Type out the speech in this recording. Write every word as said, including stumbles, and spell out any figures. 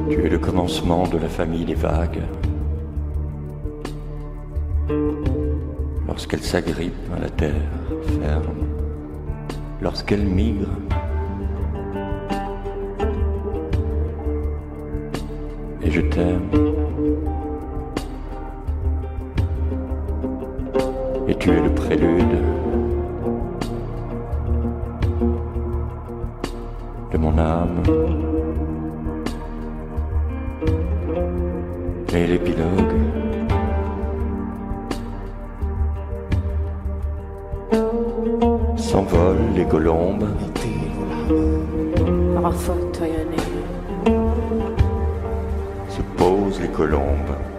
Tu es le commencement de la famille des vagues. Lorsqu'elles s'agrippent à la terre ferme, lorsqu'elles migrent, et je t'aime. Et tu es le prélude de mon âme et l'épilogue. S'envolent les colombes, عفوت يا نيل se posent les colombes.